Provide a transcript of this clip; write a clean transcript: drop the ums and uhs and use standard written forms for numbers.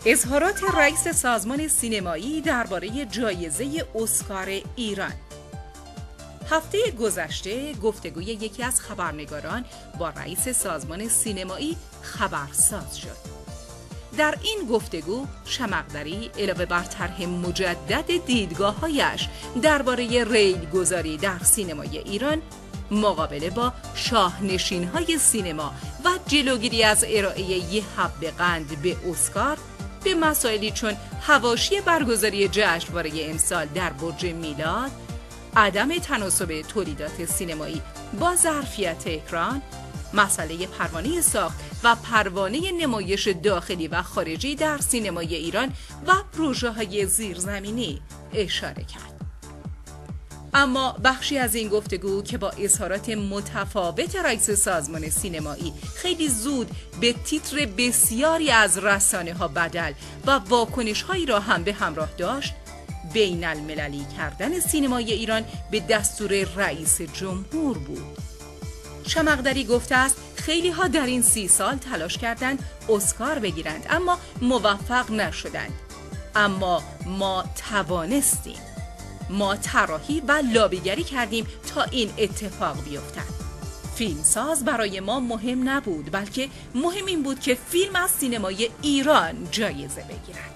اظهارات رئیس سازمان سینمایی درباره جایزه اسکار ایران. هفته گذشته گفتگوی یکی از خبرنگاران با رئیس سازمان سینمایی خبرساز شد. در این گفتگو شمقدری علاوه بر طرح مجدد دیدگاه‌هایش درباره ریلگذاری در سینمای ایران، مقابله با شاهنشین‌های سینما و جلوگیری از ارائه یه حب قند به اسکار، به مسائلی چون حواشی برگزاری جشنواره امسال در برج میلاد، عدم تناسب تولیدات سینمایی با ظرفیت اکران، مسئله پروانه ساخت و پروانه نمایش داخلی و خارجی در سینمای ایران و پروژه‌های زیرزمینی اشاره کرد. اما بخشی از این گفتگو که با اظهارات متفاوت رئیس سازمان سینمایی خیلی زود به تیتر بسیاری از رسانه‌ها بدل و واکنش‌هایی را هم به همراه داشت، بین المللی کردن سینمای ایران به دستور رئیس جمهور بود. شمقدری گفته است خیلی ها در این 30 سال تلاش کردند اسکار بگیرند اما موفق نشدند. اما ما توانستیم. ما طراحی و لابیگری کردیم تا این اتفاق بیفتد. فیلمساز برای ما مهم نبود، بلکه مهم این بود که فیلم از سینمای ایران جایزه بگیرد.